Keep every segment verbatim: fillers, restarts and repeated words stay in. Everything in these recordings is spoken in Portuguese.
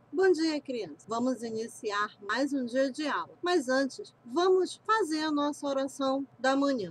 Bom dia, criança. Vamos iniciar mais um dia de aula. Mas antes, vamos fazer a nossa oração da manhã.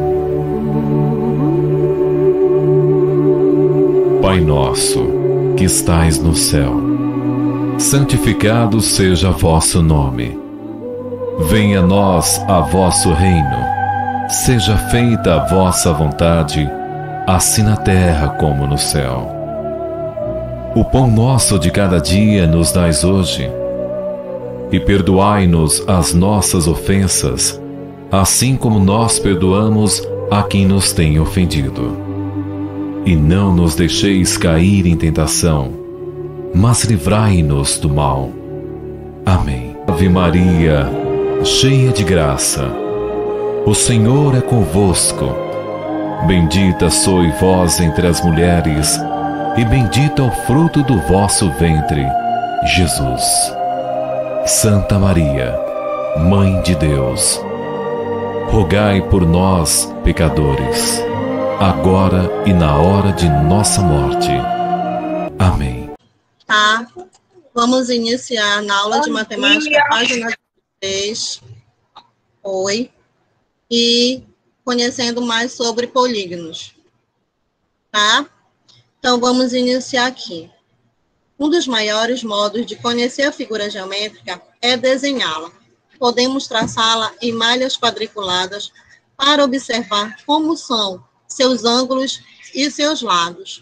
Pai nosso, que estais no céu, santificado seja vosso nome. Venha a nós a vosso reino. Seja feita a vossa vontade, assim na terra como no céu. O pão nosso de cada dia nos dais hoje, e perdoai-nos as nossas ofensas, assim como nós perdoamos a quem nos tem ofendido. E não nos deixeis cair em tentação, mas livrai-nos do mal. Amém. Ave Maria, cheia de graça, o Senhor é convosco. Bendita sois vós entre as mulheres, e bendito é o fruto do vosso ventre, Jesus. Santa Maria, Mãe de Deus, rogai por nós, pecadores, agora e na hora de nossa morte. Amém. Tá? Vamos iniciar na aula de matemática, página três. Oi. E conhecendo mais sobre polígonos. Tá? Então, vamos iniciar aqui. Um dos maiores modos de conhecer a figura geométrica é desenhá-la. Podemos traçá-la em malhas quadriculadas para observar como são seus ângulos e seus lados.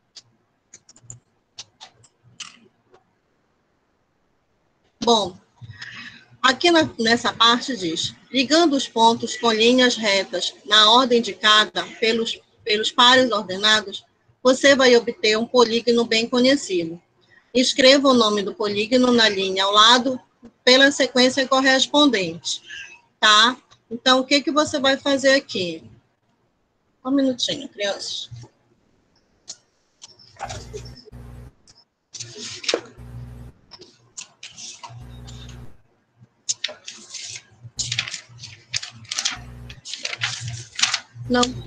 Bom, aqui na, nessa parte diz, ligando os pontos com linhas retas na ordem indicada pelos, pelos pares ordenados, você vai obter um polígono bem conhecido. Escreva o nome do polígono na linha ao lado pela sequência correspondente, tá? Então, o que, que você vai fazer aqui? Um minutinho, crianças. Não.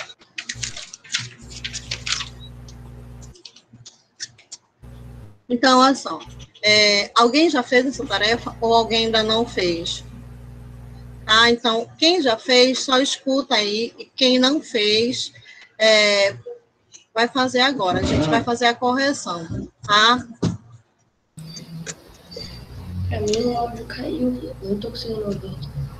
Então, olha só, é, alguém já fez essa tarefa ou alguém ainda não fez? Ah, então, quem já fez, só escuta aí, e quem não fez, é, vai fazer agora, a gente vai fazer a correção, tá? Pra mim o áudio caiu, não tô conseguindo ouvir.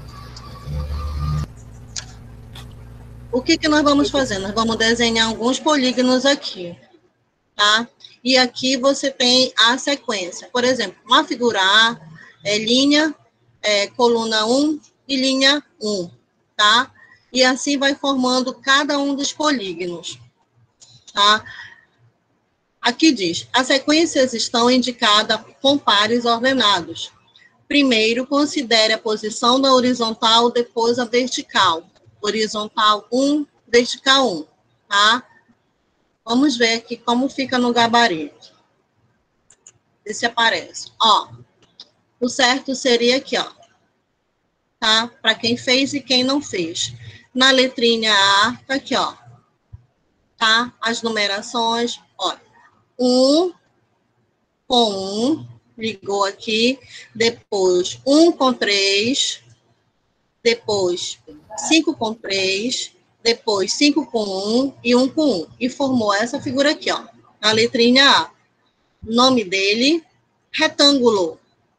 O que que nós vamos fazer? Nós vamos desenhar alguns polígonos aqui, tá? E aqui você tem a sequência. Por exemplo, uma figura A é linha, é, coluna um e linha um, tá? E assim vai formando cada um dos polígonos, tá? Aqui diz, as sequências estão indicadas com pares ordenados. Primeiro, considere a posição da horizontal, depois a vertical. Horizontal um, vertical um, tá? Vamos ver aqui como fica no gabarito. Ver se aparece. Ó, o certo seria aqui, ó. Tá? Para quem fez e quem não fez. Na letrinha A, tá aqui, ó. Tá? As numerações, ó. um com um, ligou aqui. Depois, um com três. Depois, cinco com três. Depois, cinco com um e um com um. E formou essa figura aqui, ó. Na letrinha A. Nome dele, retângulo.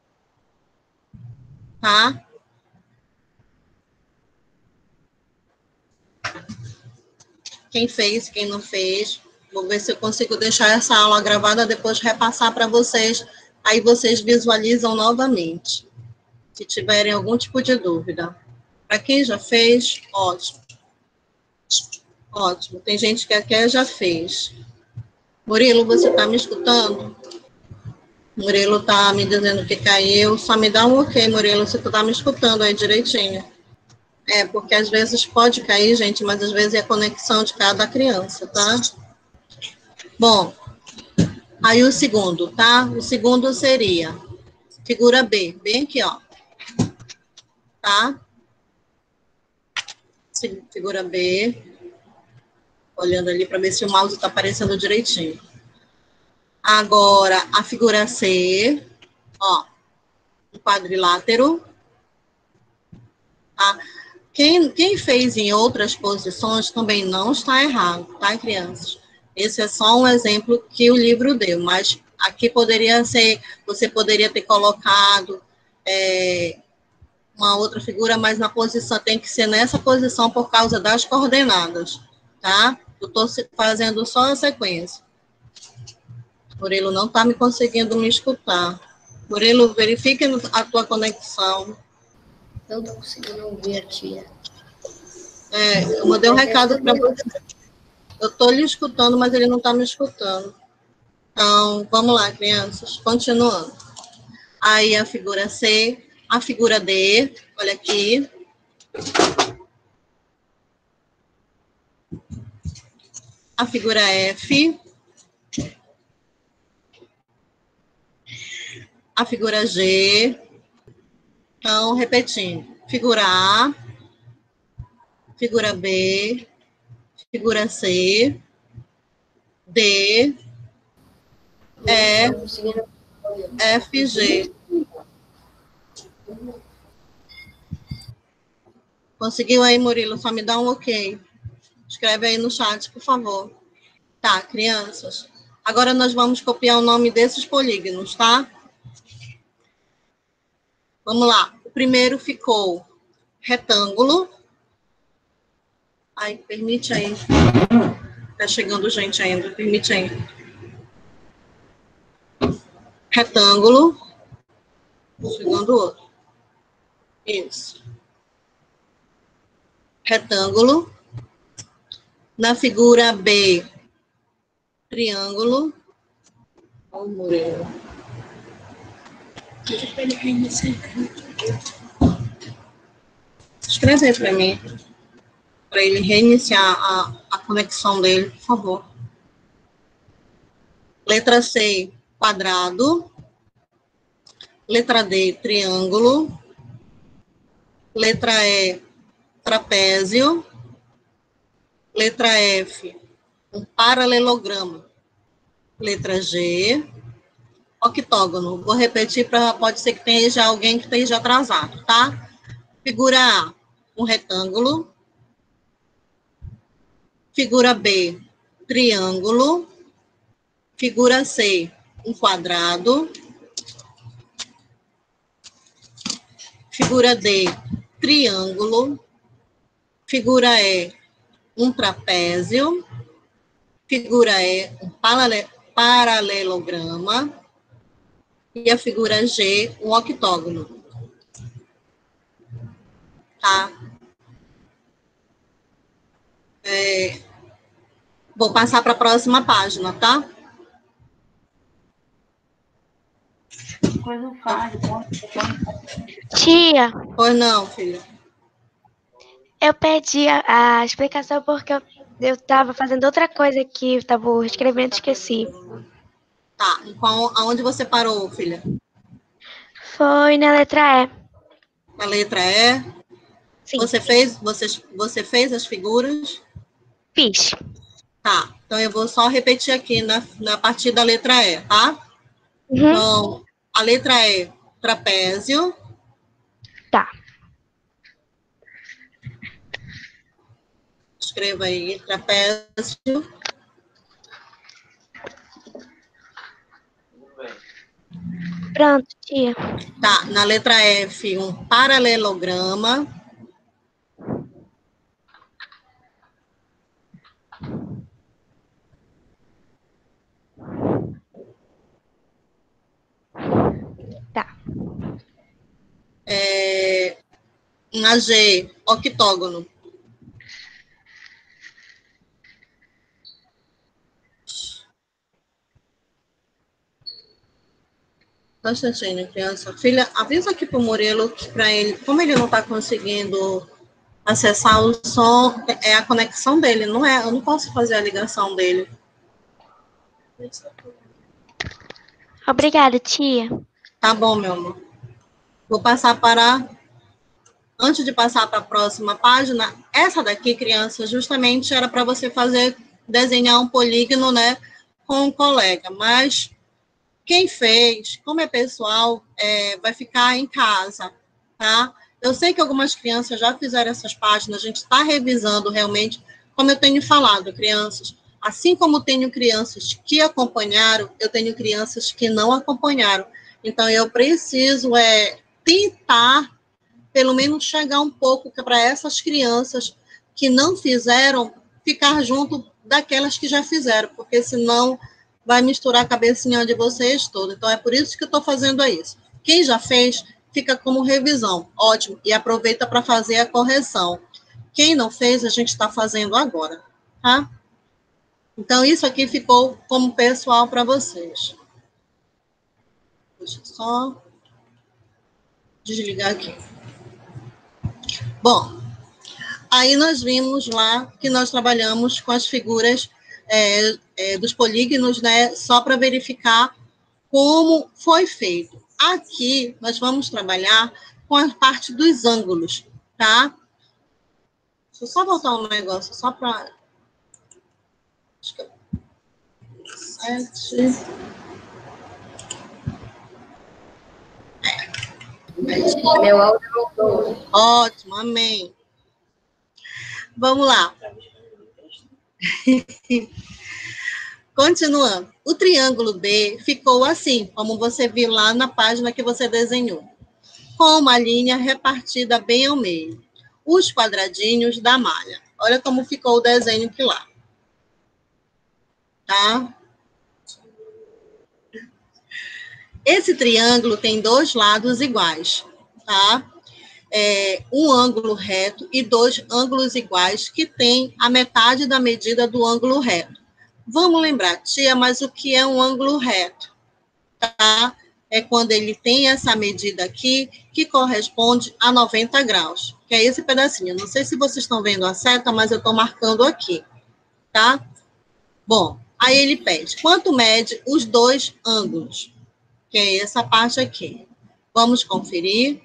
Tá? Quem fez, quem não fez. Vou ver se eu consigo deixar essa aula gravada, depois repassar para vocês. Aí vocês visualizam novamente. Se tiverem algum tipo de dúvida. Para quem já fez, ótimo. Ótimo. Tem gente que aqui já fez. Murilo, você está me escutando? Murilo está me dizendo que caiu. Só me dá um ok, Murilo, se tu está me escutando aí direitinho. É, porque às vezes pode cair, gente, mas às vezes é a conexão de cada criança, tá? Bom, aí o segundo, tá? O segundo seria figura B, bem aqui, ó. Tá? Figura B. Olhando ali para ver se o mouse está aparecendo direitinho. Agora, a figura C, ó, um quadrilátero. Tá? Quem, quem fez em outras posições também não está errado, tá, crianças? Esse é só um exemplo que o livro deu, mas aqui poderia ser, você poderia ter colocado é, uma outra figura, mas na posição, tem que ser nessa posição por causa das coordenadas, tá? Eu estou fazendo só a sequência. Murilo não está me conseguindo me escutar. Murilo, verifique a tua conexão. Não estou conseguindo ouvir a tia. É, eu mandei um recado para você. Eu estou lhe escutando, mas ele não está me escutando. Então, vamos lá, crianças. Continuando. Aí a figura C, a figura D, olha aqui. A figura F. A figura G. Então, repetindo. Figura A. Figura B. Figura C. D. E. F, G. Conseguiu aí, Murilo? Só me dá um ok. Escreve aí no chat, por favor. Tá, crianças. Agora nós vamos copiar o nome desses polígonos, tá? Vamos lá. O primeiro ficou retângulo. Ai, permite aí. Tá chegando gente ainda. Permite aí. Retângulo. Chegando outro. Isso. Retângulo. Na figura B, triângulo. Olha o Murilo. Escreve aí para mim. Para ele reiniciar a, a conexão dele, por favor. Letra C, quadrado. Letra D, triângulo. Letra E, trapézio. Letra F, um paralelogramo. Letra G, octógono. Vou repetir, para pode ser que tenha já alguém que esteja atrasado, tá? Figura A, um retângulo. Figura B, triângulo. Figura C, um quadrado. Figura D, triângulo. Figura E, um trapézio. Figura E, um paralelograma. E a figura G, um octógono. Tá? É, vou passar para a próxima página, tá? Tia, Pois não, filha. eu perdi a, a explicação porque eu, eu tava fazendo outra coisa aqui, eu tava escrevendo e esqueci. Tá, então, aonde você parou, filha? Foi na letra E. Na letra E? Sim. Você fez, você, você fez as figuras? Fiz. Tá, então eu vou só repetir aqui na, na partir da letra E, tá? Uhum. Então, a letra E, trapézio. Tá. Escreva aí, trapézio. Pronto, tia. Tá, na letra F, um paralelograma. Tá. É, na G, octógono. Só um instantinho, criança. Filha, avisa aqui pro Murilo, para ele, como ele não está conseguindo acessar o som, é a conexão dele, não é? Eu não posso fazer a ligação dele. Obrigada, tia. Tá bom, meu amor. Vou passar para... Antes de passar para a próxima página, essa daqui, criança, justamente era para você fazer, desenhar um polígono, né? com um colega, mas quem fez, como é pessoal, é, vai ficar em casa, tá? Eu sei que algumas crianças já fizeram essas páginas, a gente está revisando realmente, como eu tenho falado, crianças, assim como tenho crianças que acompanharam, eu tenho crianças que não acompanharam. Então, eu preciso é, tentar, pelo menos, chegar um pouco para essas crianças que não fizeram, ficar junto daquelas que já fizeram, porque senão vai misturar a cabecinha de vocês todos. Então, é por isso que eu estou fazendo isso. Quem já fez, fica como revisão. Ótimo. E aproveita para fazer a correção. Quem não fez, a gente está fazendo agora, tá? Então, isso aqui ficou como pessoal para vocês. Deixa eu só desligar aqui. Bom, aí nós vimos lá que nós trabalhamos com as figuras é, é, dos polígonos, né, só para verificar como foi feito. Aqui, nós vamos trabalhar com a parte dos ângulos, tá? Deixa eu só voltar um negócio, só para... Acho que é... Sete... Meu áudio voltou. Ótimo, amém. Vamos lá. Continuando. O triângulo D ficou assim, como você viu lá na página que você desenhou, com uma linha repartida bem ao meio. Os quadradinhos da malha. Olha como ficou o desenho aqui lá. Tá? Esse triângulo tem dois lados iguais, tá? É, um ângulo reto e dois ângulos iguais que tem a metade da medida do ângulo reto. Vamos lembrar, tia, mas o que é um ângulo reto? Tá? É quando ele tem essa medida aqui, que corresponde a noventa graus, que é esse pedacinho. Não sei se vocês estão vendo a seta, mas eu estou marcando aqui, tá? Bom, aí ele pede, quanto mede os dois ângulos? Que é essa parte aqui. Vamos conferir.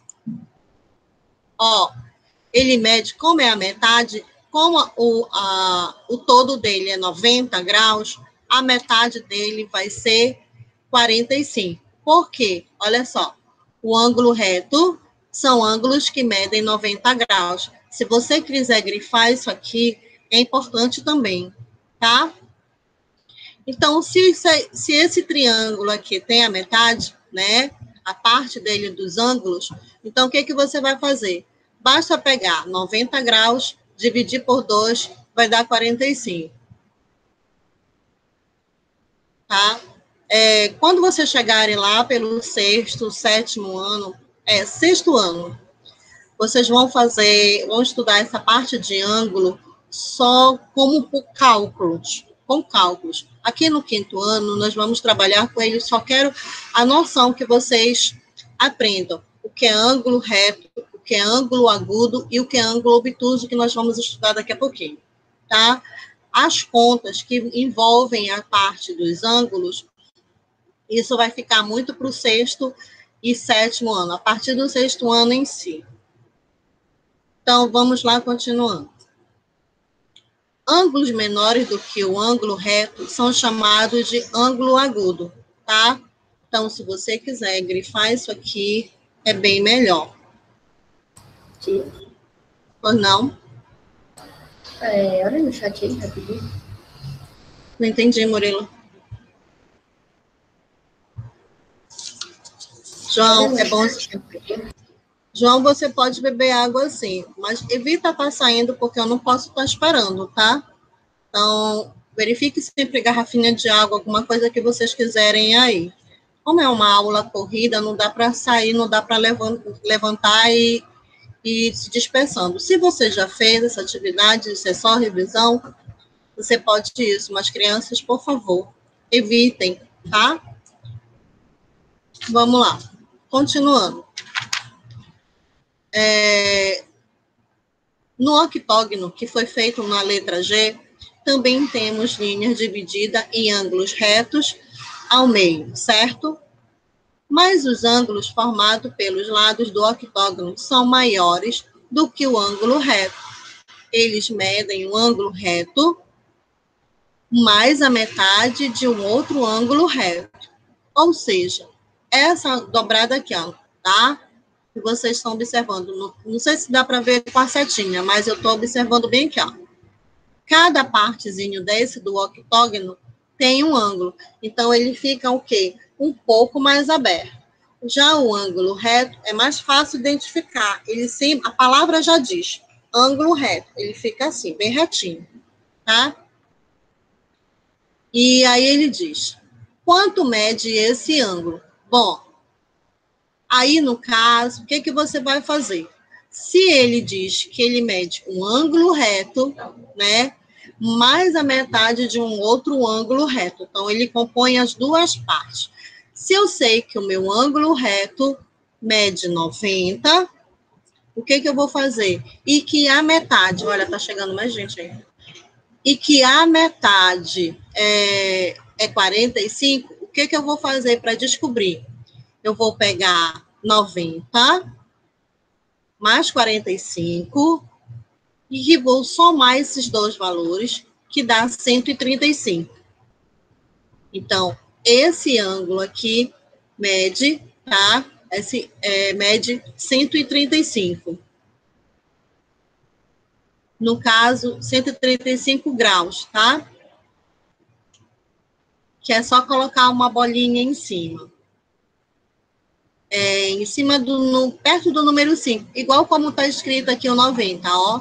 Ó, ele mede, como é a metade, como o, a, o todo dele é noventa graus, a metade dele vai ser quarenta e cinco. Por quê? Olha só, o ângulo reto são ângulos que medem noventa graus. Se você quiser grifar isso aqui, é importante também, tá? Então, se, se esse triângulo aqui tem a metade, né, a parte dele dos ângulos, então o que, que você vai fazer? Basta pegar noventa graus, dividir por dois, vai dar quarenta e cinco. Tá? É, quando vocês chegarem lá pelo sexto, sétimo ano, é, sexto ano, vocês vão fazer, vão estudar essa parte de ângulo só como por cálculos, com cálculos. Aqui no quinto ano, nós vamos trabalhar com ele, só quero a noção que vocês aprendam o que é ângulo reto, o que é ângulo agudo e o que é ângulo obtuso, que nós vamos estudar daqui a pouquinho, tá? As contas que envolvem a parte dos ângulos, isso vai ficar muito para o sexto e sétimo ano, a partir do sexto ano em si. Então, vamos lá, continuando. Ângulos menores do que o ângulo reto são chamados de ângulo agudo, tá? Então, se você quiser grifar isso aqui, é bem melhor. Tia. Pois não? É, olha no chat aí, rapidinho. Não entendi, Murilo. João, é bom... João, você pode beber água sim, mas evita estar saindo, porque eu não posso estar esperando, tá? Então, verifique sempre garrafinha de água, alguma coisa que vocês quiserem aí. Como é uma aula corrida, não dá para sair, não dá para levantar e, e se dispersando. Se você já fez essa atividade, isso é só revisão, você pode isso, mas crianças, por favor, evitem, tá? Vamos lá, continuando. É, no octógono, que foi feito na letra G, também temos linhas divididas em ângulos retos ao meio, certo? Mas os ângulos formados pelos lados do octógono são maiores do que o ângulo reto. Eles medem o ângulo reto mais a metade de um outro ângulo reto. Ou seja, essa dobrada aqui, ó, tá? Que vocês estão observando. Não, não sei se dá para ver com a setinha, mas eu estou observando bem aqui, ó. Cada partezinho desse do octógono tem um ângulo. Então, ele fica o quê? Um pouco mais aberto. Já o ângulo reto é mais fácil identificar. Ele sempre, a palavra já diz, ângulo reto. Ele fica assim, bem retinho, tá? E aí ele diz, quanto mede esse ângulo? Bom, aí no caso, o que, que você vai fazer? Se ele diz que ele mede um ângulo reto, né, mais a metade de um outro ângulo reto. Então, ele compõe as duas partes. Se eu sei que o meu ângulo reto mede noventa, o que, que eu vou fazer? E que a metade, olha, tá chegando mais gente aí. E que a metade é, é quarenta e cinco, o que, que eu vou fazer para descobrir? Eu vou pegar noventa mais quarenta e cinco e vou somar esses dois valores, que dá cento e trinta e cinco. Então, esse ângulo aqui mede, tá? Esse é, mede cento e trinta e cinco. No caso, cento e trinta e cinco graus, tá? Que é só colocar uma bolinha em cima. É, em cima do, no, perto do número cinco, igual como está escrito aqui o noventa, ó.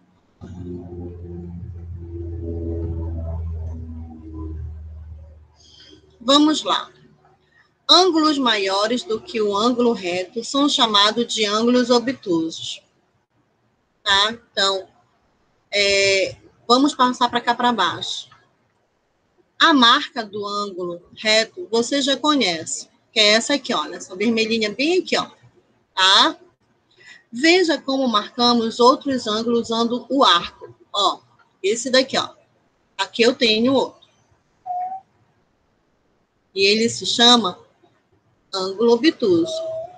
Vamos lá. Ângulos maiores do que o ângulo reto são chamados de ângulos obtusos. Tá? Então, é, vamos passar para cá para baixo. A marca do ângulo reto, você já conhece, que é essa aqui, olha, essa vermelhinha bem aqui, ó. Tá? Veja como marcamos outros ângulos usando o arco. Ó, esse daqui, ó. Aqui eu tenho outro. E ele se chama ângulo obtuso.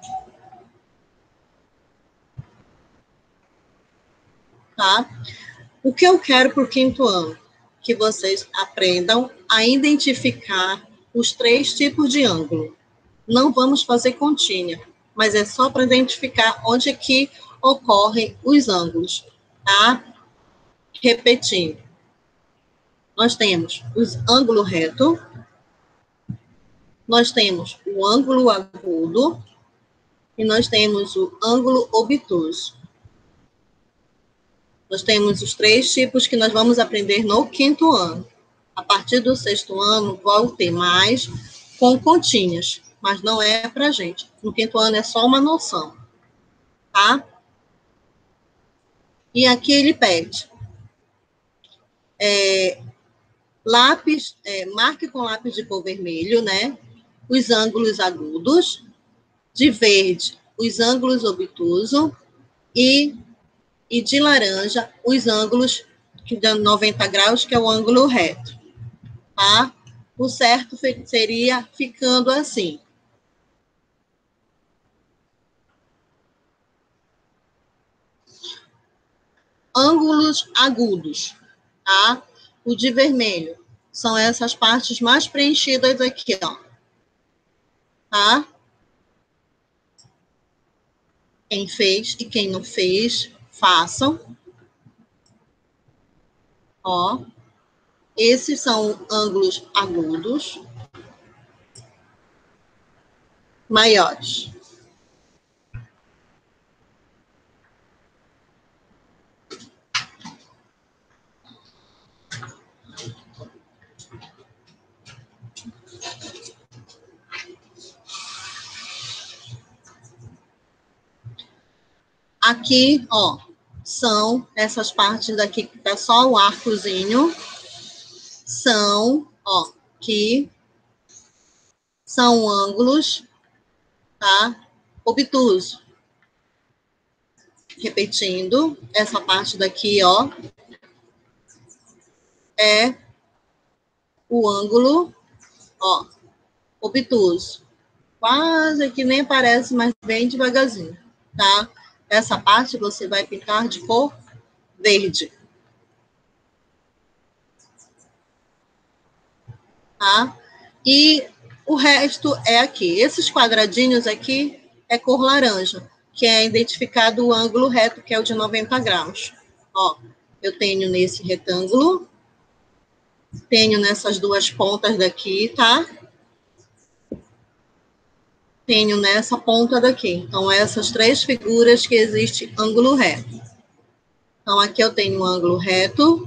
Tá? O que eu quero para o quinto ano? Que vocês aprendam a identificar os três tipos de ângulo. Não vamos fazer continha, mas é só para identificar onde é que ocorrem os ângulos, tá? Repetindo. Nós temos o ângulo reto, nós temos o ângulo agudo e nós temos o ângulo obtuso. Nós temos os três tipos que nós vamos aprender no quinto ano. A partir do sexto ano, vão ter mais com continhas, mas não é para gente. No quinto ano é só uma noção, tá? E aqui ele pede, é, lápis, é, marque com lápis de cor vermelho, né? Os ângulos agudos, de verde, os ângulos obtusos e, e de laranja, os ângulos que dão noventa graus, que é o ângulo reto, tá? O certo seria ficando assim. Ângulos agudos, tá? O de vermelho são essas partes mais preenchidas aqui, ó. Tá? Quem fez e quem não fez, façam. Ó. Esses são ângulos agudos maiores. Aqui, ó, são essas partes daqui que tá só o arcozinho. São, ó, que são ângulos, tá? Obtusos. Repetindo, essa parte daqui, ó, é o ângulo, ó, obtuso. Quase que nem aparece, mas bem devagarzinho, tá? Essa parte você vai pintar de cor verde. tá? E o resto é aqui. Esses quadradinhos aqui é cor laranja, que é identificado o ângulo reto, que é o de noventa graus. Ó, eu tenho nesse retângulo, tenho nessas duas pontas daqui, tá? Tenho nessa ponta daqui. Então, essas três figuras que existe ângulo reto. Então, aqui eu tenho um ângulo reto,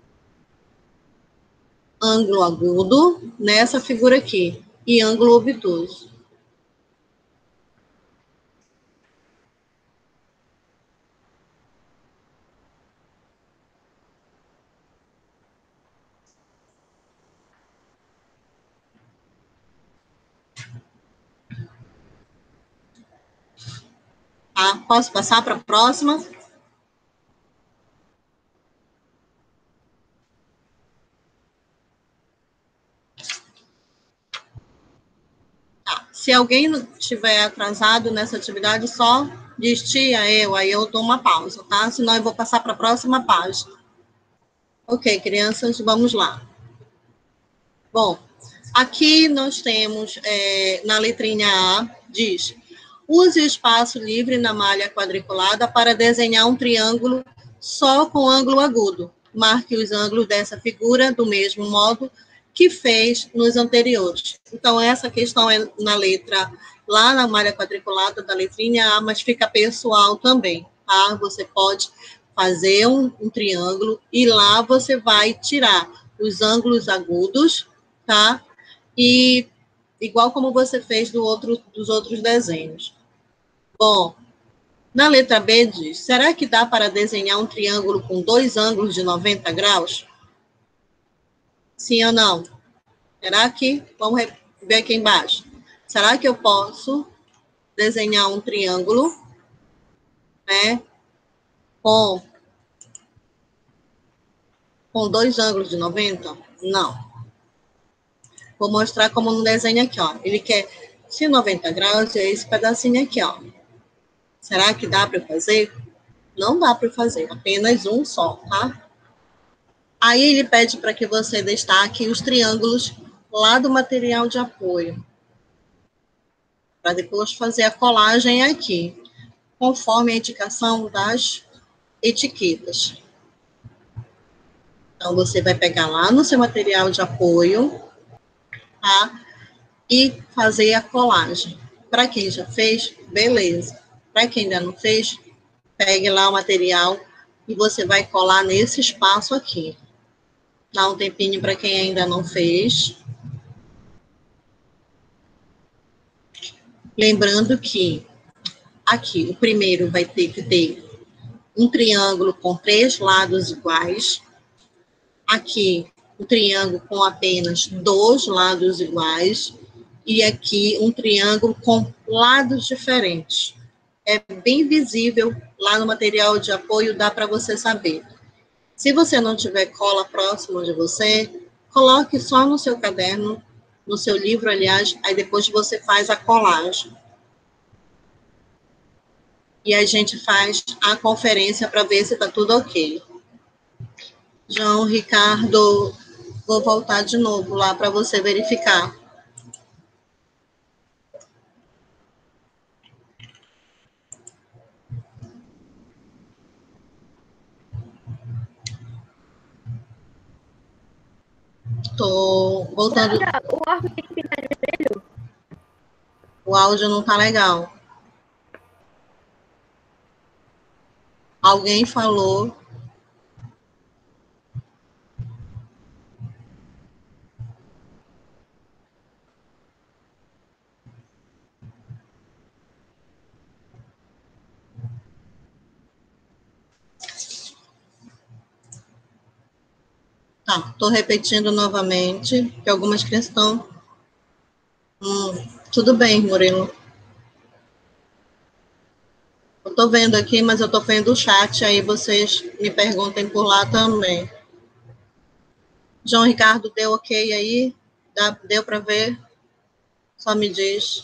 ângulo agudo, nessa figura aqui, e ângulo obtuso. Tá? Posso passar para a próxima? Tá. Se alguém estiver atrasado nessa atividade, só diz tia, eu, aí eu dou uma pausa, tá? Senão eu vou passar para a próxima página. Ok, crianças, vamos lá. Bom, aqui nós temos, é, na letrinha A, diz, use o espaço livre na malha quadriculada para desenhar um triângulo só com ângulo agudo. Marque os ângulos dessa figura do mesmo modo que fez nos anteriores. Então, essa questão é na letra, lá na malha quadriculada da letrinha A, mas fica pessoal também, tá? Você pode fazer um, um triângulo e lá você vai tirar os ângulos agudos, tá? E igual como você fez do outro, dos outros desenhos. Bom, na letra B diz, será que dá para desenhar um triângulo com dois ângulos de noventa graus? Sim ou não? Será que, vamos ver aqui embaixo, será que eu posso desenhar um triângulo, né, com, com dois ângulos de noventa? Não. Vou mostrar como no desenho aqui, ó. Ele quer, se noventa graus, é esse pedacinho aqui, ó. Será que dá para fazer? Não dá para fazer, apenas um só, tá? Aí ele pede para que você destaque os triângulos lá do material de apoio, para depois fazer a colagem aqui, conforme a indicação das etiquetas. Então, você vai pegar lá no seu material de apoio, tá? E fazer a colagem. Para quem já fez, beleza. Para quem ainda não fez, pegue lá o material e você vai colar nesse espaço aqui. Dá um tempinho para quem ainda não fez. Lembrando que aqui o primeiro vai ter que ter um triângulo com três lados iguais. Aqui um triângulo com apenas dois lados iguais. E aqui um triângulo com lados diferentes. É bem visível lá no material de apoio, dá para você saber. Se você não tiver cola próxima de você, coloque só no seu caderno, no seu livro, aliás, aí depois você faz a colagem. E a gente faz a conferência para ver se está tudo ok. João, Ricardo, vou voltar de novo lá para você verificar. Estou voltando. O áudio tem que pintar de vermelho? O áudio não está legal. Alguém falou. Tá, estou repetindo novamente, que algumas crianças estão... Hum, tudo bem, Murilo. Eu estou vendo aqui, mas eu estou vendo o chat, aí vocês me perguntem por lá também. João Ricardo, deu ok aí? Dá, deu para ver? Só me diz.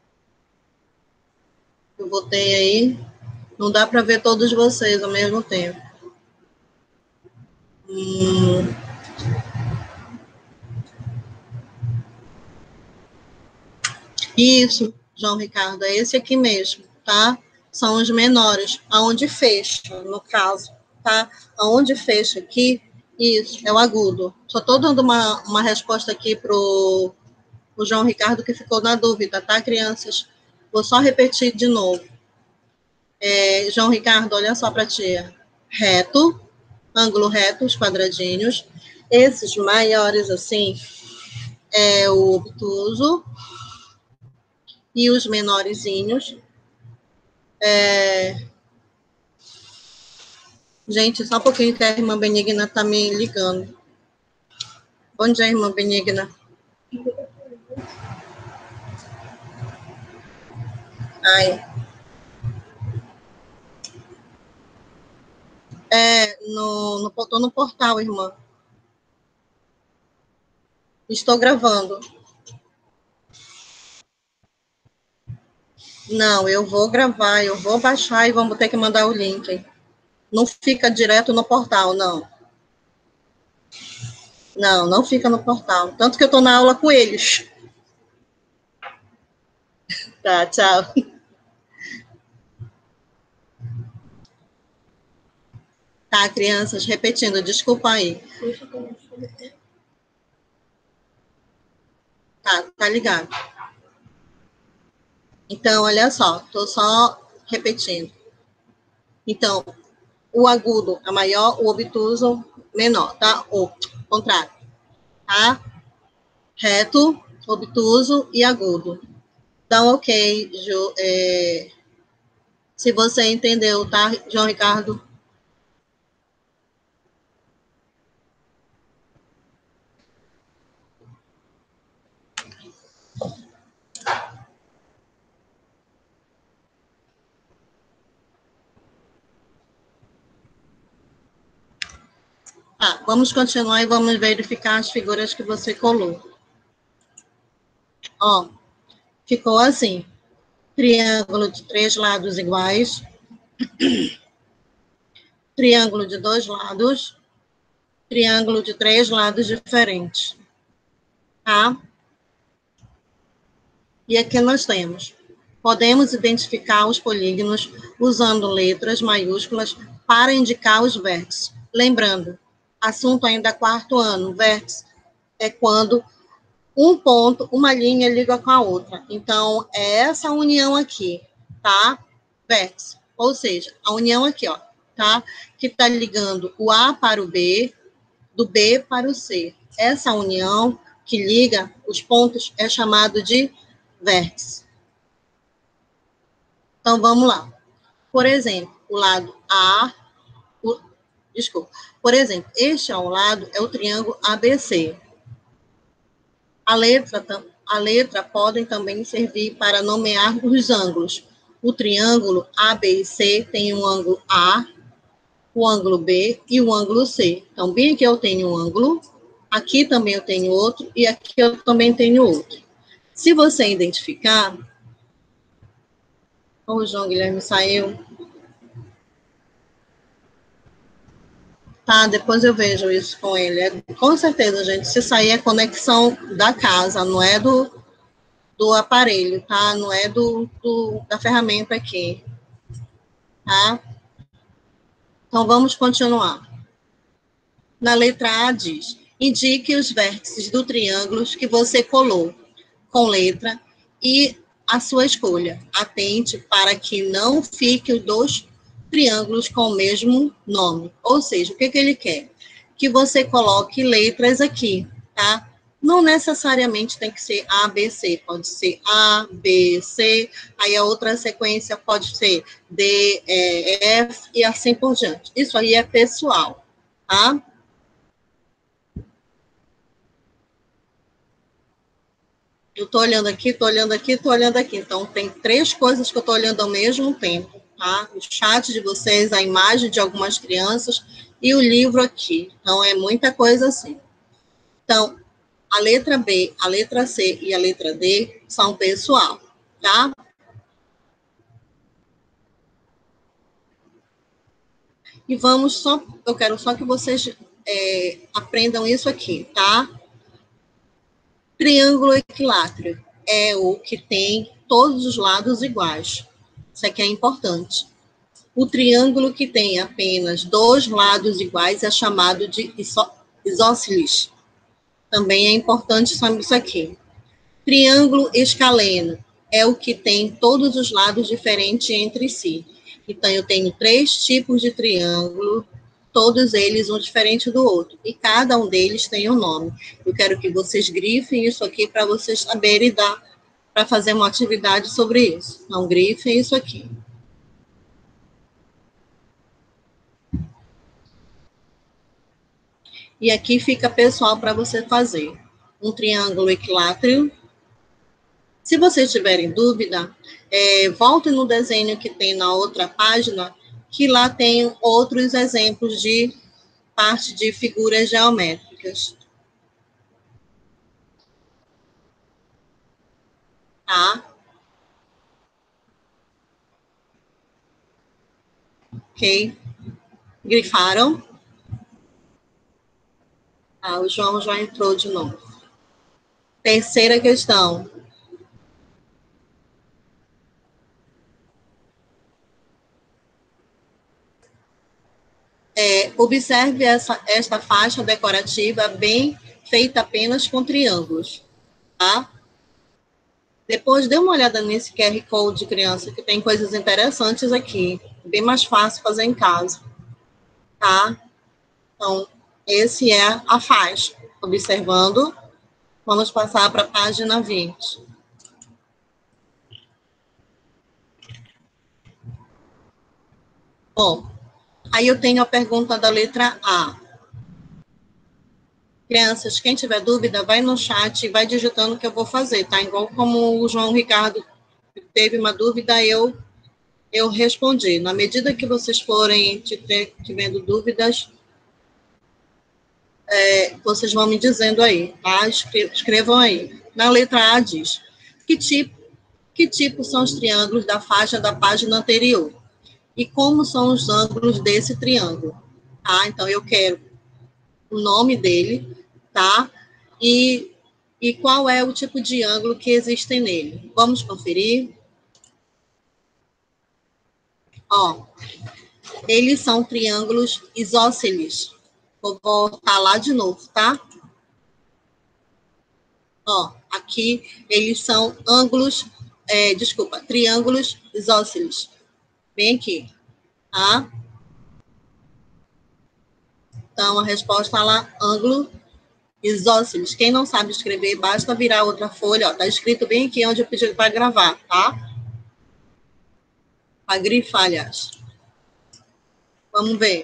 Eu botei aí. Não dá para ver todos vocês ao mesmo tempo. Hum. Isso, João Ricardo, é esse aqui mesmo, tá? São os menores, aonde fecha, no caso, tá? Aonde fecha aqui, isso, é o agudo. Só estou dando uma, uma resposta aqui pro o João Ricardo que ficou na dúvida, tá, crianças? Vou só repetir de novo. É, João Ricardo, olha só para ti. Reto, ângulo reto, os quadradinhos. Esses maiores, assim, é o obtuso. E os menorzinhos. É... Gente, só um pouquinho que a irmã Benigna tá me ligando. Bom dia, irmã Benigna. Ai. É, no, no, tô no portal, irmã. Estou gravando. Não, eu vou gravar, eu vou baixar e vamos ter que mandar o link. Não fica direto no portal, não. Não, não fica no portal. Tanto que eu estou na aula com eles. Tá, tchau. Tá, crianças, repetindo, desculpa aí. Tá, tá ligado. Então, olha só, tô só repetindo. Então, o agudo é maior, o obtuso menor, tá? O contrário, tá? Reto, obtuso e agudo. Então, ok, Ju, é, se você entendeu, tá, João Ricardo? Tá, vamos continuar e vamos verificar as figuras que você colou. Ó, ficou assim, triângulo de três lados iguais, triângulo de dois lados, triângulo de três lados diferentes, tá? E aqui nós temos, podemos identificar os polígonos usando letras maiúsculas para indicar os vértices. Lembrando, assunto ainda quarto ano, vértice é quando um ponto, uma linha liga com a outra. Então, é essa união aqui, tá? Vértice. Ou seja, a união aqui, ó, tá? Que tá ligando o A para o B, do B para o C. Essa união que liga os pontos é chamado de vértice. Então, vamos lá. Por exemplo, o lado A, o, desculpa. Por exemplo, este ao lado é o triângulo A B C. A letra, a letra podem também servir para nomear os ângulos. O triângulo A B C tem um ângulo A, o ângulo B e o ângulo C. Então, bem aqui eu tenho um ângulo, aqui também eu tenho outro, e aqui eu também tenho outro. Se você identificar... O João Guilherme saiu. Tá, depois eu vejo isso com ele. É, com certeza, gente, se sair é conexão da casa, não é do, do aparelho, tá? Não é do, do, da ferramenta aqui, tá? Então, vamos continuar. Na letra A diz, indique os vértices do triângulo que você colou, com letra, e a sua escolha. Atente para que não fiquem dois triângulos com o mesmo nome. Ou seja, o que, que ele quer? Que você coloque letras aqui, tá? Não necessariamente tem que ser A, B, C. Pode ser A, B, C. Aí a outra sequência pode ser D, E, F e assim por diante. Isso aí é pessoal, tá? Eu estou olhando aqui, estou olhando aqui, estou olhando aqui. Então, tem três coisas que eu estou olhando ao mesmo tempo, tá? O chat de vocês, a imagem de algumas crianças e o livro aqui. Então, é muita coisa assim. Então, a letra B, a letra C e a letra D são pessoal, tá? E vamos só... Eu quero só que vocês é, aprendam isso aqui, tá? Triângulo equilátero. é o que tem todos os lados iguais. Isso aqui é importante. O triângulo que tem apenas dois lados iguais é chamado de isósceles. Também é importante saber isso aqui. Triângulo escaleno é o que tem todos os lados diferentes entre si. Então, eu tenho três tipos de triângulo, todos eles um diferente do outro. E cada um deles tem um nome. Eu quero que vocês grifem isso aqui para vocês saberem dar, para fazer uma atividade sobre isso. Então, grifem isso aqui. E aqui fica pessoal para você fazer. Um triângulo equilátero. Se vocês tiverem dúvida, é, voltem no desenho que tem na outra página, que lá tem outros exemplos de parte de figuras geométricas. Tá? Ok? Grifaram? Ah, o João já entrou de novo. Terceira questão. É, observe essa, esta faixa decorativa bem feita apenas com triângulos, tá? Depois dê uma olhada nesse Q R Code, criança, que tem coisas interessantes aqui. Bem mais fácil fazer em casa, tá? Então, esse é a faixa. Observando, vamos passar para a página vinte. Bom, aí eu tenho a pergunta da letra A. Crianças, quem tiver dúvida, vai no chat e vai digitando o que eu vou fazer, tá? Igual como o João Ricardo teve uma dúvida, eu, eu respondi. Na medida que vocês forem tiverem dúvidas, é, vocês vão me dizendo aí, tá? Escrevam aí. Na letra A diz, que tipo, que tipo são os triângulos da faixa da página anterior? E como são os ângulos desse triângulo? Tá? Então, eu quero o nome dele, tá? E, e qual é o tipo de ângulo que existe nele. Vamos conferir? Ó, eles são triângulos isósceles. Vou voltar lá de novo, tá? Ó, aqui eles são ângulos, é, desculpa, triângulos isósceles. Bem aqui, tá? Então, a resposta lá, ângulo isósceles. Quem não sabe escrever, basta virar outra folha, ó, tá escrito bem aqui onde eu pedi para gravar, tá? Para grifar, aliás. Vamos ver.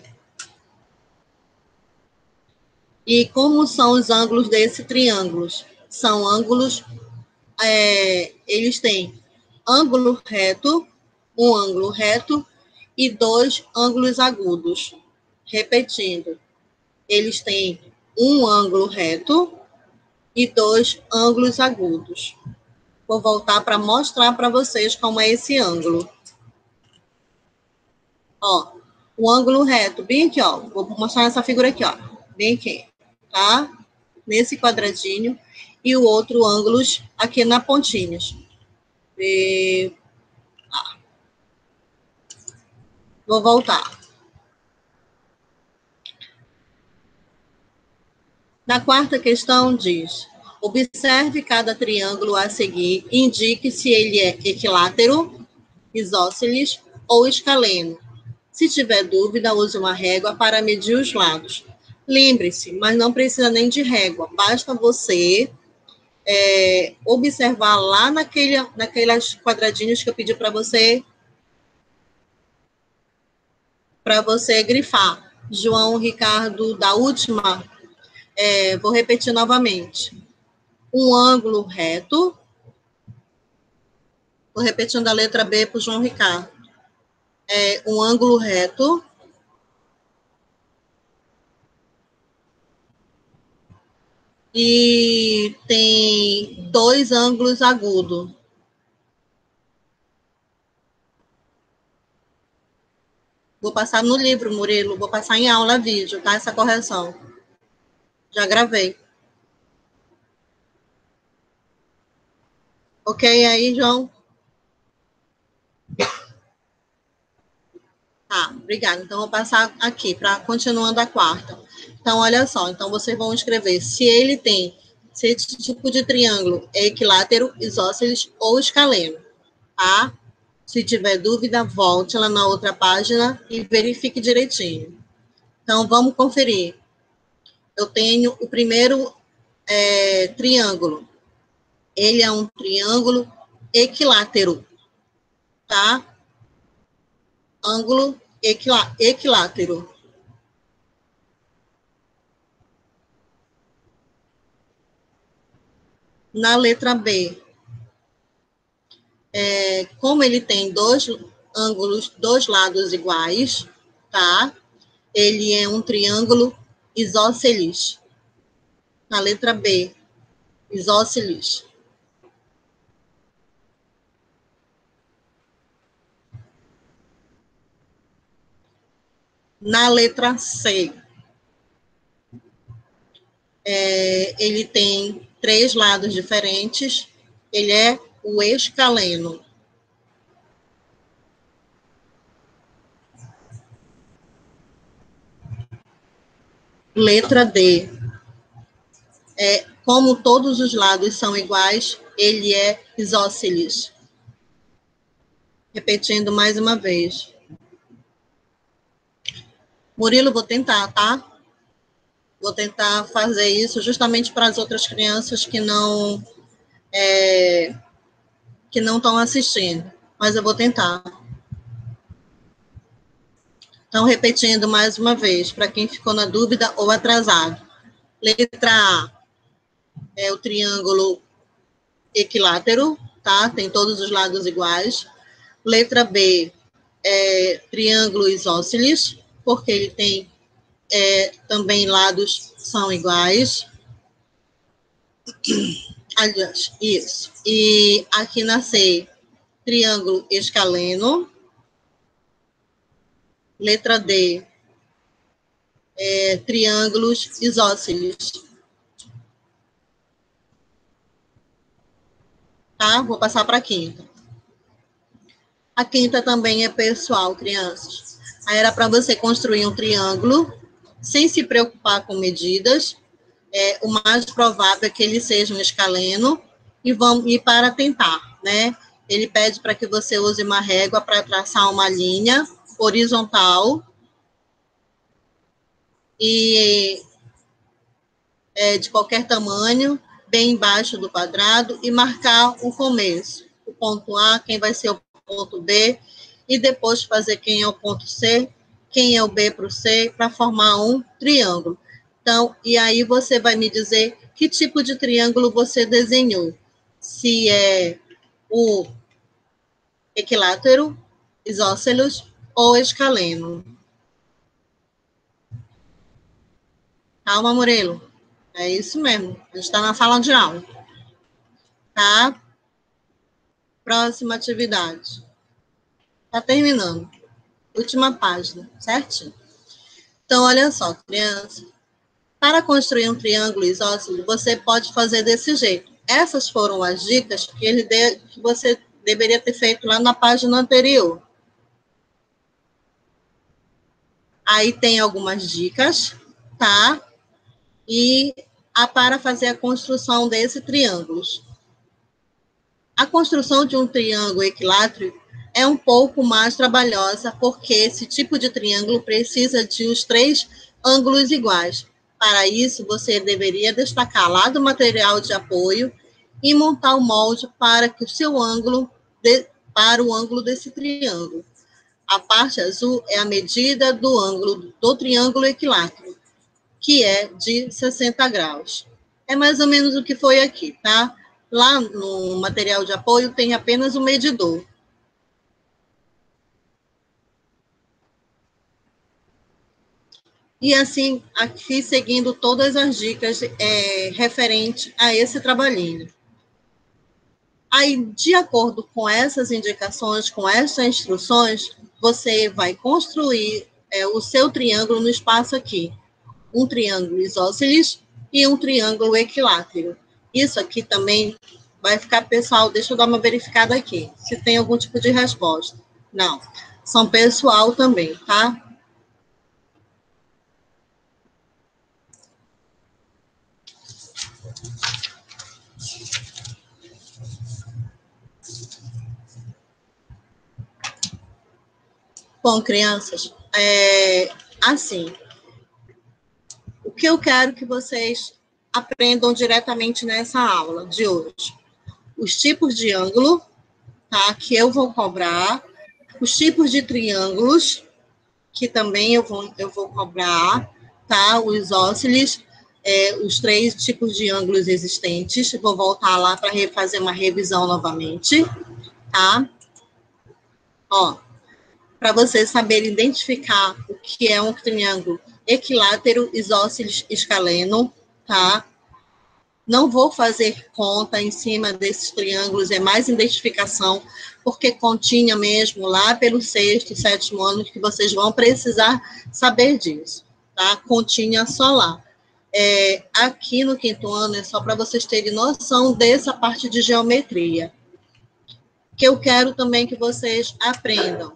E como são os ângulos desse triângulo? São ângulos, é, eles têm ângulo reto, um ângulo reto e dois ângulos agudos. Repetindo, eles têm um ângulo reto e dois ângulos agudos. Vou voltar para mostrar para vocês como é esse ângulo. Ó, o ângulo reto, bem aqui, ó. Vou mostrar essa figura aqui, ó. Bem aqui, tá? Nesse quadradinho. E o outro ângulos aqui na pontinhas. E... Ah. Vou voltar. Na quarta questão diz, observe cada triângulo a seguir e indique se ele é equilátero, isósceles ou escaleno. Se tiver dúvida, use uma régua para medir os lados. Lembre-se, mas não precisa nem de régua, basta você é, observar lá naquele, naqueles quadradinhos que eu pedi para você, para você grifar. João Ricardo, da última, é, vou repetir novamente. Um ângulo reto. Vou repetindo a letra B para o João Ricardo. É um ângulo reto. E tem dois ângulos agudos. Vou passar no livro, Murilo. Vou passar em aula vídeo, tá? Essa correção. Já gravei. Ok aí, João? Tá, obrigada. Então, vou passar aqui, para continuando a quarta. Então, olha só. Então, vocês vão escrever se ele tem, se esse tipo de triângulo é equilátero, isósceles ou escaleno, tá? Se tiver dúvida, volte lá na outra página e verifique direitinho. Então, vamos conferir. Eu tenho o primeiro é, triângulo. Ele é um triângulo equilátero, tá? Ângulo equilá equilátero. Na letra B, é, como ele tem dois ângulos, dois lados iguais, tá? Ele é um triângulo isósceles. Na letra B, isósceles. Na letra C, é, ele tem três lados diferentes, ele é o escaleno. Letra D, é, como todos os lados são iguais, ele é isósceles. Repetindo mais uma vez. Murilo, vou tentar, tá? Vou tentar fazer isso justamente para as outras crianças que não é, que não estão assistindo, mas eu vou tentar. Então, repetindo mais uma vez, para quem ficou na dúvida ou atrasado. Letra A é o triângulo equilátero, tá? Tem todos os lados iguais. Letra B é triângulo isósceles, porque ele tem é, também lados são iguais. Aliás, isso. E aqui na C, triângulo escaleno. Letra D, é, triângulos isósceles. Tá? Vou passar para a quinta. A quinta também é pessoal, crianças. Aí era para você construir um triângulo sem se preocupar com medidas. É, o mais provável é que ele seja um escaleno. E, vamos, e para tentar, né? Ele pede para que você use uma régua para traçar uma linha horizontal e é, de qualquer tamanho, bem embaixo do quadrado, e marcar o começo. O ponto A, quem vai ser o ponto B, e depois fazer quem é o ponto C, quem é o B para o C, para formar um triângulo. Então, e aí você vai me dizer que tipo de triângulo você desenhou. Se é o equilátero, isósceles ou escaleno. Calma, Murilo. É isso mesmo. A gente está na sala de aula. Tá? Próxima atividade. Está terminando. Última página, certinho? Então, olha só, criança. Para construir um triângulo isósceles, você pode fazer desse jeito. Essas foram as dicas que, ele de, que você deveria ter feito lá na página anterior. Aí tem algumas dicas, tá? E a, para fazer a construção desse triângulo. A construção de um triângulo equilátero é um pouco mais trabalhosa, porque esse tipo de triângulo precisa de os três ângulos iguais. Para isso, você deveria destacar lá do material de apoio e montar o molde para que o seu ângulo, de, para o ângulo desse triângulo. A parte azul é a medida do ângulo do triângulo equilátero, que é de sessenta graus. É mais ou menos o que foi aqui, tá? Lá no material de apoio tem apenas o medidor. E assim, aqui seguindo todas as dicas é, referente a esse trabalhinho. Aí, de acordo com essas indicações, com essas instruções, você vai construir é, o seu triângulo no espaço aqui. Um triângulo isósceles e um triângulo equilátero. Isso aqui também vai ficar pessoal, deixa eu dar uma verificada aqui, se tem algum tipo de resposta. Não, são pessoal também, tá? Bom, crianças, é, assim, o que eu quero que vocês aprendam diretamente nessa aula de hoje? Os tipos de ângulo, tá, que eu vou cobrar, os tipos de triângulos, que também eu vou, eu vou cobrar, tá, os isósceles, é, os três tipos de ângulos existentes, vou voltar lá para fazer uma revisão novamente, tá? Ó, para vocês saberem identificar o que é um triângulo equilátero, isósceles, escaleno, tá? Não vou fazer conta em cima desses triângulos, é mais identificação, porque continha mesmo lá pelo sexto, sétimo ano, que vocês vão precisar saber disso, tá? Continha só lá. É, aqui no quinto ano é só para vocês terem noção dessa parte de geometria, que eu quero também que vocês aprendam.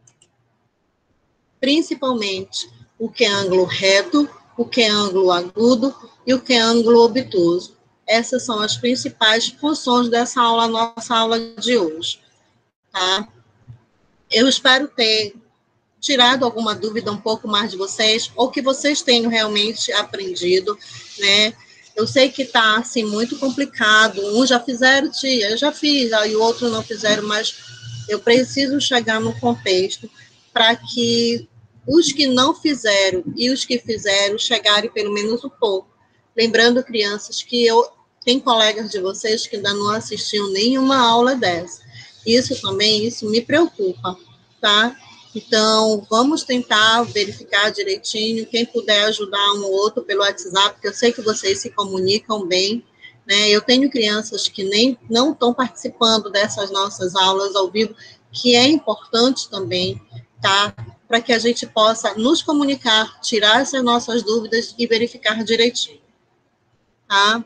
Principalmente o que é ângulo reto, o que é ângulo agudo e o que é ângulo obtuso. Essas são as principais funções dessa aula, nossa aula de hoje, tá? Eu espero ter tirado alguma dúvida um pouco mais de vocês, ou que vocês tenham realmente aprendido, né? Eu sei que está, assim, muito complicado. Um já fizeram, tia, eu já fiz, e o outro não fizeram, mas eu preciso chegar no contexto para que os que não fizeram e os que fizeram chegarem pelo menos um pouco. Lembrando, crianças, que eu tem colegas de vocês que ainda não assistiram nenhuma aula dessa. Isso também, isso me preocupa, tá? Então, vamos tentar verificar direitinho, quem puder ajudar um ou outro pelo WhatsApp, porque eu sei que vocês se comunicam bem, né? Eu tenho crianças que nem não estão participando dessas nossas aulas ao vivo, que é importante também, tá? Para que a gente possa nos comunicar, tirar essas nossas dúvidas e verificar direitinho, tá?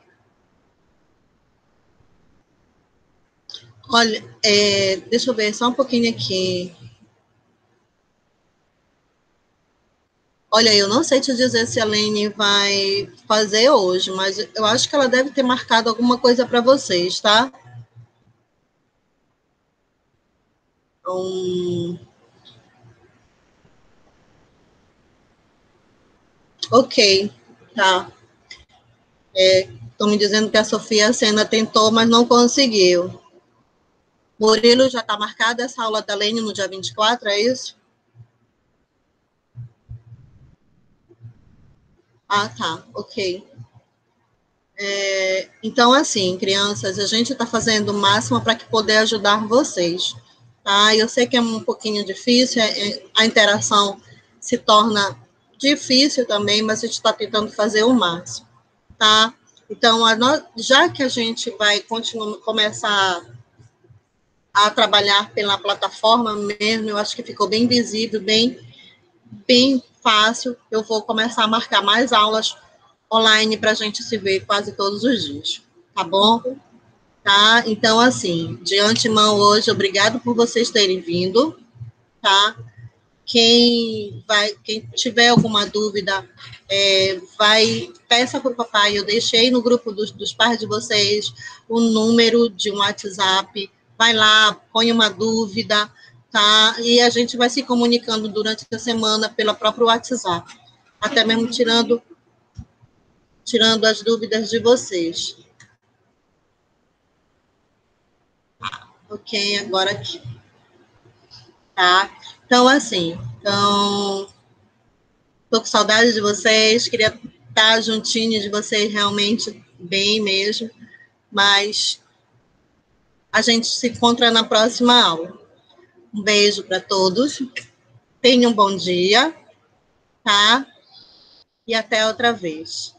Olha, é, deixa eu ver só um pouquinho aqui. Olha, eu não sei te dizer se a Lene vai fazer hoje, mas eu acho que ela deve ter marcado alguma coisa para vocês, tá? Então, ok, tá. Estão me dizendo que a Sofia Sena tentou, mas não conseguiu. Murilo, já está marcada essa aula da Lene no dia vinte e quatro, é isso? Ah, tá, ok. É, então, assim, crianças, a gente está fazendo o máximo para que poder ajudar vocês, tá? Eu sei que é um pouquinho difícil, é, a interação se torna difícil também, mas a gente está tentando fazer o máximo, tá? Então, a no, já que a gente vai continuar, começar a trabalhar pela plataforma mesmo, eu acho que ficou bem visível, bem, bem fácil, eu vou começar a marcar mais aulas online para a gente se ver quase todos os dias, tá bom? Tá? Então, assim, de antemão hoje, obrigado por vocês terem vindo, tá? Quem, vai, quem tiver alguma dúvida, é, vai, peça para o papai, eu deixei no grupo dos, dos pais de vocês o número de um WhatsApp, vai lá, põe uma dúvida, tá? E a gente vai se comunicando durante a semana pelo próprio WhatsApp, até mesmo tirando, tirando as dúvidas de vocês. Ok, agora aqui. Tá? Então, assim, então, tô com saudade de vocês, queria estar juntinho de vocês realmente bem mesmo, mas a gente se encontra na próxima aula. Um beijo para todos, tenham um bom dia, tá? E até outra vez.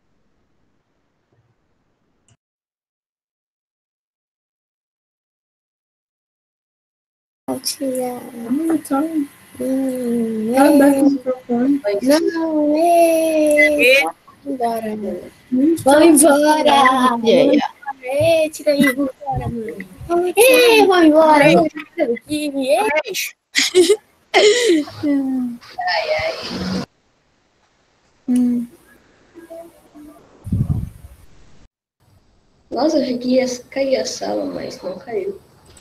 Tia. Ah, tá. Hum, Tá é. aberto o microfone. Não, é. Vai embora. Vai embora. Yeah, yeah. É, tira aí, vou embora, mano. É, vou embora. Vou embora aqui, Ai, ai. hum. Nossa, eu achei que ia cair a sala, mas não caiu.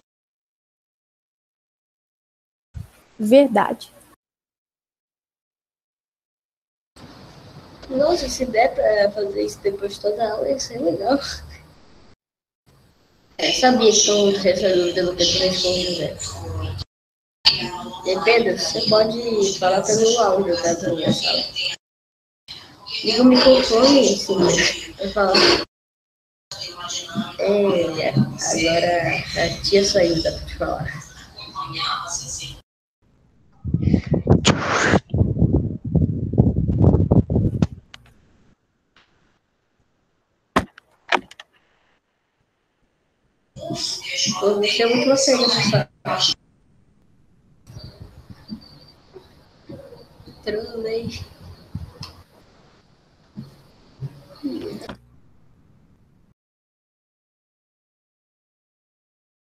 Verdade. Nossa, se der pra fazer isso depois de toda a aula, ia ser legal. Eu sabia que todo mundo tinha essa dúvida no Petro com José. E Pedro, você pode falar pelo áudio, tá? Da minha sala. Liga o microfone, sim. Vai falar. É, agora a tia saiu, dá pra te falar. Vou mexer muito você nessa sala. Trolei.